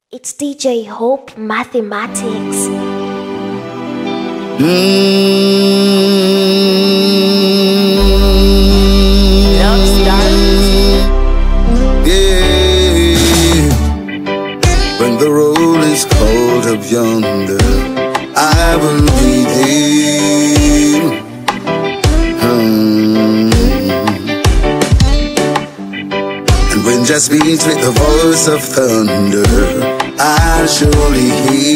It's DJ Hope Mathematics. Love Stars. Yeah. When the road is cold up yonder, I will be there. And when just beats with the voice of thunder, I'll surely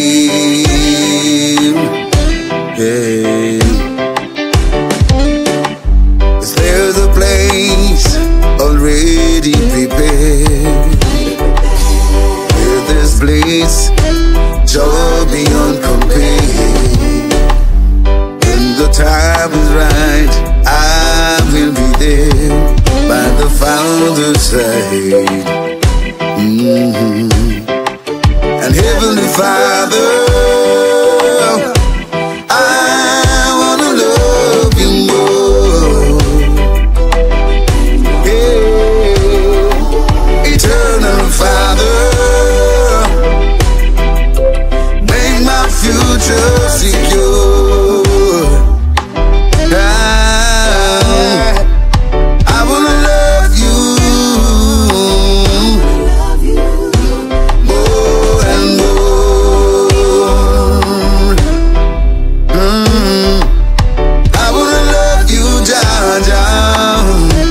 hear. Yeah. Is there's a place already prepared, where this place joy beyond compare. When the time is right, I will be there by the Father's side. And Heavenly Father, I wanna love you more. Yeah. Eternal Father, make my future secure. I wanna love you more and more. I wanna love you, Jah Jah.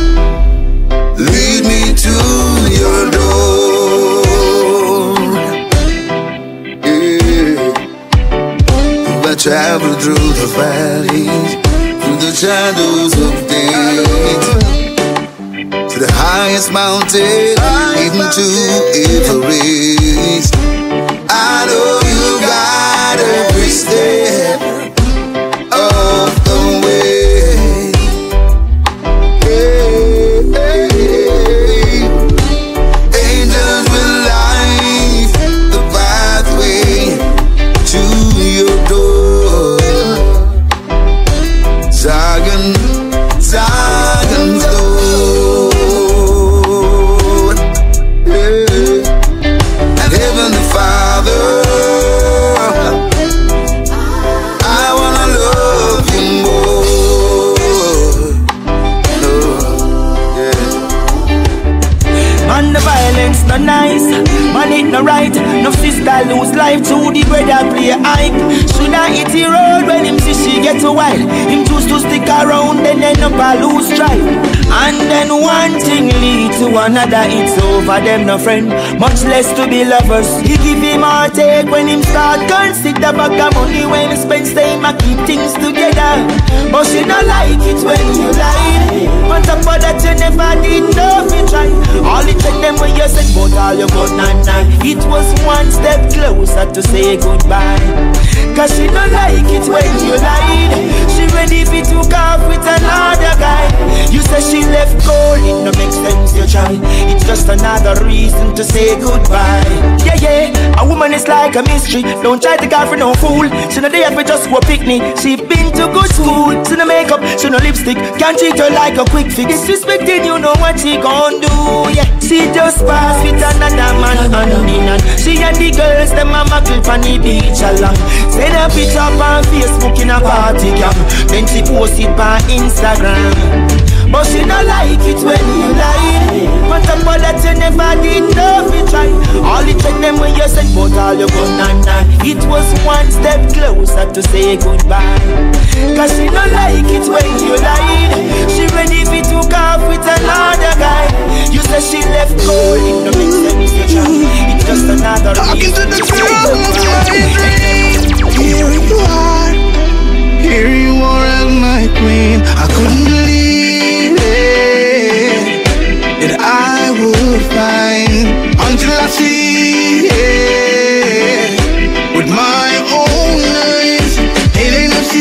Lead me to your door. Yeah. I travel through the valleys, through the shadows of death, to the highest mountain, even to Everest. I know you got every step of the way. Hey, angels will light the pathway to your door. Zion, Zion's Lord. Yeah. And Heavenly Father, I wanna love you more. Yeah. Man, the violence not nice, man it no right. No sister lose life to the brother play hype. Should I hit the road when him see she get a while? Him choose to stick around then end up a lose strife. And then one thing lead to another, it's over them no friend, much less to be lovers. He give him or take when him start consider bag of money when he spends time and keep things together. But she don't like it when you lie. On top of that you never did nothing try. All it take them when you said but all you got none. It was one step closer to say goodbye. Cause she don't like it when you lied. She ready if you took off with another guy. You say she left cold, it no make sense you try. It's just another reason to say goodbye. Yeah, yeah, a woman is like a mystery. Don't try to go for no fool. She no there for just go picnic. She been to good school. She no makeup, she no lipstick. Can't treat her like a quick fix. Disrespecting you know what she gon' do. Yeah, she just pass with another man hand in hand. She and the girls, them a muggle on the beach along. Send a picture up on Facebook in a party camp. Then she post it on Instagram. But she don't like it when you lie. But the part that you never did nothing try. All it take them when you said but all you got none. It was one step closer to say goodbye. Cause she don't like it when you lied. She ready if you took off with another guy. You said she left cold, it don't make sense you try. It's just another Talking to the reason. Here you are, here you are as my queen. I couldn't believe it, that I would find until I see it with my own eyes. It ain't no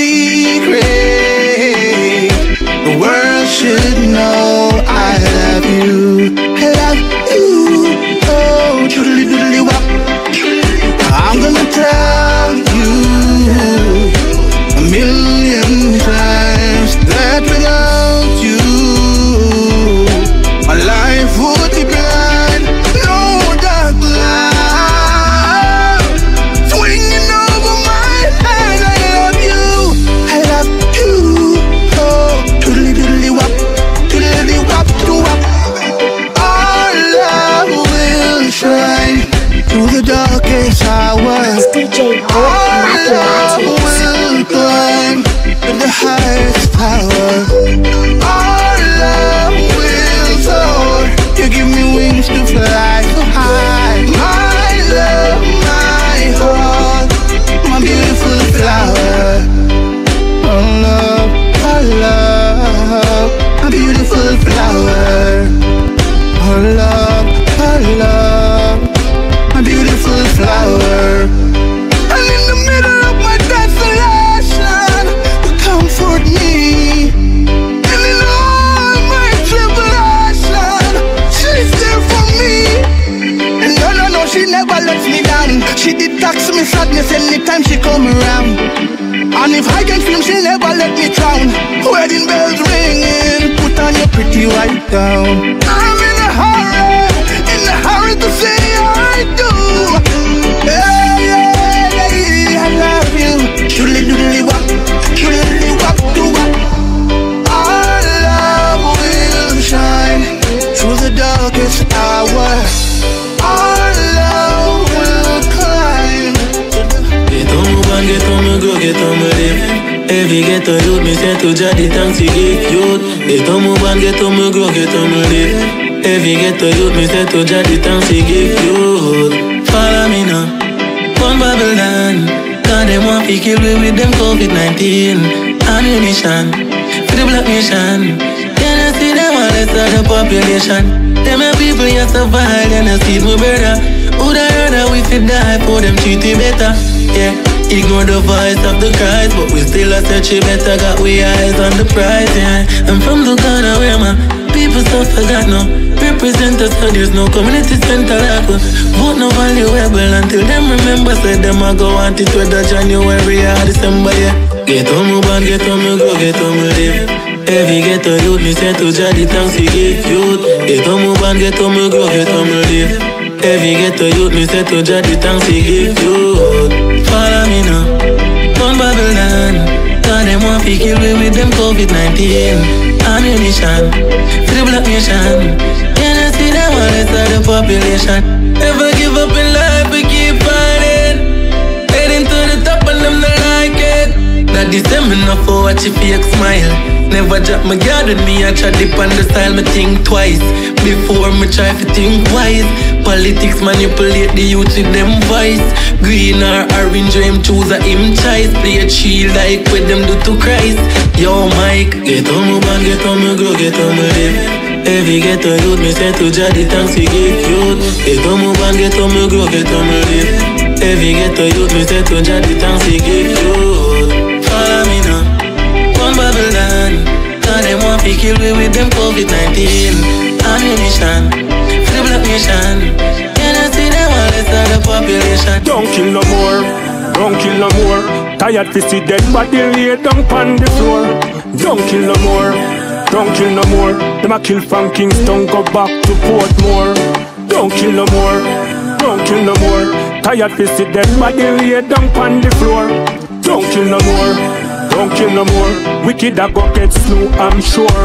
secret, the world should know I love you. I love you. Oh, doodly doodly wop. I'm gonna tell you a million times that without down. She detox me sadness anytime she come around. And if I can film, she'll never let me drown. Wedding bells ringing, put on your pretty white gown. I'm in a hurry to say I do. Hey, I love you. Doodly doodly wop, do wop. Our love will shine through the darkest hour. Our love will climb. Get on move and get on me go, get on me live. Every get on youth, me say to Jah the thanks he give youth. Get on move and get on me go, get on me live. Every get to youth, me say to Jah the thanks he give youth. Follow me now, one Babylon. Cause them want to kill me with them COVID-19 ammunition for the black nation. Can I see them all rest of the population? Them a people you survive, and I see my brother. Woulda rather we fit die for them treat it better. Yeah, ignore the voice of the Christ, but we still a search it better. Got we eyes on the prize, yeah. I'm from the corner where my people so forgot now. Represent us so there's no community center like us. Vote no valuable until them remember. Say them a go want it whether January or December, yeah. Get on move and get on me go, get on me live. Every get on youth, me say to Jah the thanks he give youth. Get on move and get on me go, get on me live. Every get on youth, me say to Jah the thanks he give youth. Follow me now, one Babylon. Cause them want to kill me with them COVID-19 ammunition for the black nation. Can I see them all rest of the population? Never give up in life, we keep fighting. Heading to the top and them not like it. That is them enough for watch your fake smile. Never drop my guard with me, I try dip on the style, me think twice before me try to think wise. Politics manipulate the youth with them voice. Green or orange, him choose a him choice. Play a chill like with them do to Christ. Yo Mike, get on move and get on me go, get on me live. Every get on youth, me say to Jah the thanks he give youth. Get on move and get on me go, get on me live. Every get on youth, me say to Jah the thanks he give youth. Follow me now, one Babylon. Cause them want to kill me with them COVID-19 ammunition for the black nation. Can I see them all rest of the population? Don't kill no more, don't kill no more. Tired to see dead body lay down on the floor. Don't kill no more, don't kill no more. Them a kill from Kingston, go back to Portmore. Don't kill no more, don't kill no more. Tired to see dead body lay down on the floor. Don't kill no more, don't kill no more. Wicked a go get slew, I'm sure.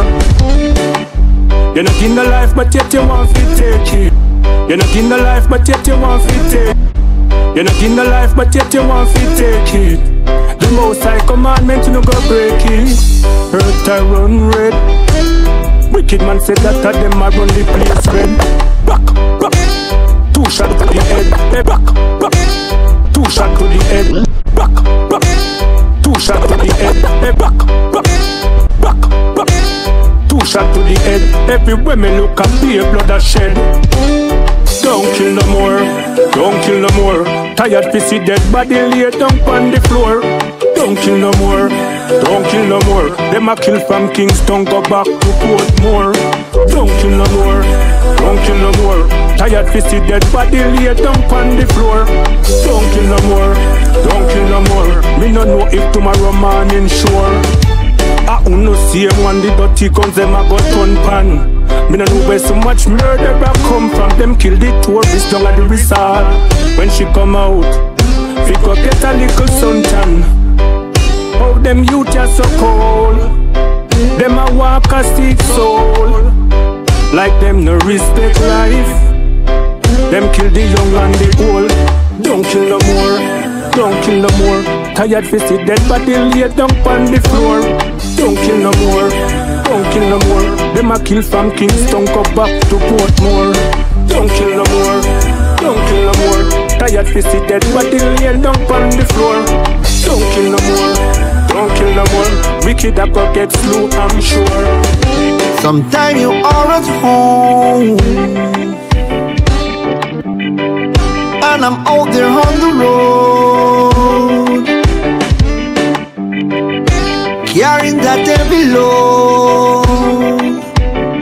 You're not in the life, but yet you want to take it. You're not in the life, but yet you want to take. You're not in the life, but yet you want to take it. The most high commandment, you no go break it. Earth I run red. Wicked man said that them a run the place red. Back, back. 2 shots to the head. Hey, back, back. 2 shots to the head. Back, back. 2 shots to the head. Hey, back, back. Back, back. 2 shots to the head. Everywhere me look and be a blood a shed. Don't kill no more, don't kill no more. Tired to see dead body lay down on the floor. Don't kill no more, don't kill no more. Them a kill from Kingston, go back to Portmore. Don't kill no more, don't kill no more. Tired to see dead body lay down on the floor. Don't kill no more, don't kill no more. Me no know if tomorrow morning sure. I no see him when the dirty guns them a go turn pan. Me no know where so much murder a come from. Them kill the tourists down at the resort. When she come out, we go get a little suntan. How them youth are so cold. Them a walk a stick soul. Like them no respect life. Them kill the young and the old. Don't kill no more, don't kill no more. Tired to see dead body lay down on the floor. Don't kill no more, don't kill no more. Them a kill from Kingston, go back to Portmore. Don't kill no more, don't kill no more. Tired to see dead body lay down on the floor. Don't kill no more, don't kill no more. Wicked a go get slew, I'm sure. Sometime you are at home and I'm out there on the road, carrying that heavy load.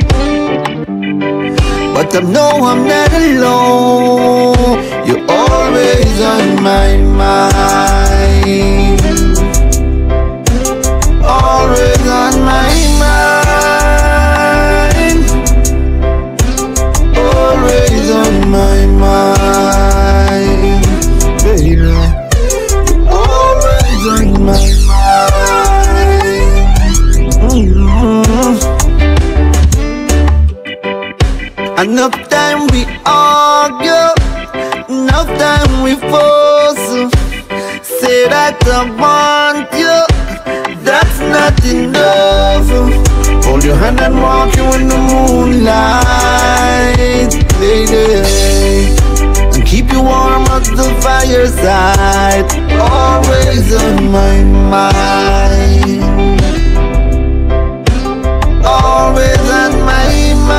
But I know I'm not alone. You're all always on my mind. Always on my mind. Always on my mind, baby. Always on my mind. Enough time we argue, enough time we fuss. Say that I want you, that's not enough. Hold your hand and walk you in the moonlight, lady, and keep you warm at the fireside. Always on my mind. Always on my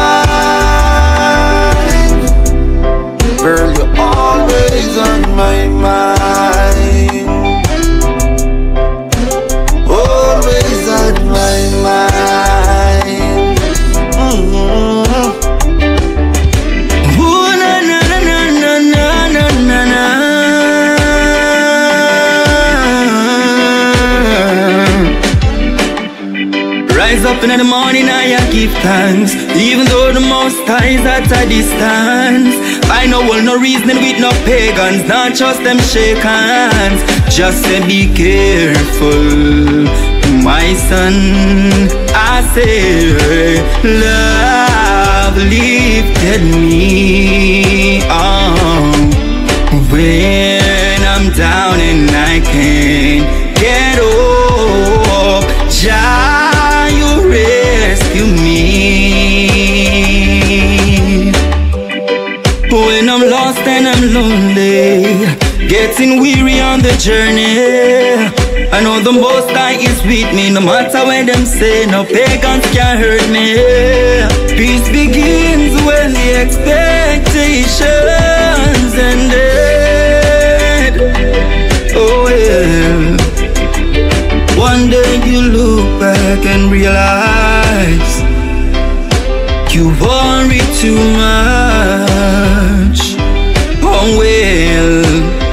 mind. Girl, you're always on my mind. Always on my mind. Ooh, na na na na na na na na. Rise up in the morning, I give thanks. Even though the Most High is at a distance, I know all no reasoning with no pagans. Not trust them shake hands. Just say be careful, my son. I say love lifted me when I'm down and I can't get up. Jah, you rescue me when I'm lost and I'm lonely, getting weary on the journey. I know the Most High is with me, no matter what them say, no pagans can hurt me. Peace begins when the expectations ended. Oh yeah. One day you look back and realize you worry too much. Oh well.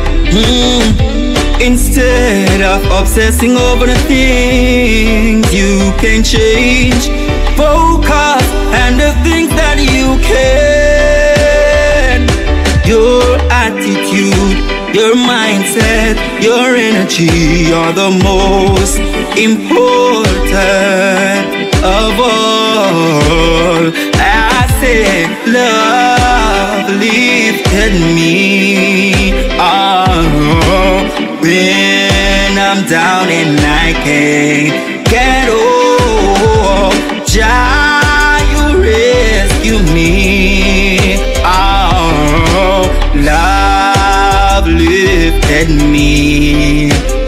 Instead of obsessing over the things you can change, focus on the things that you can. Your attitude, your mindset, your energy are the most important of all. I say love lifted me when I'm down and I can't get up. Jah, you rescue me. Oh, love lifted me.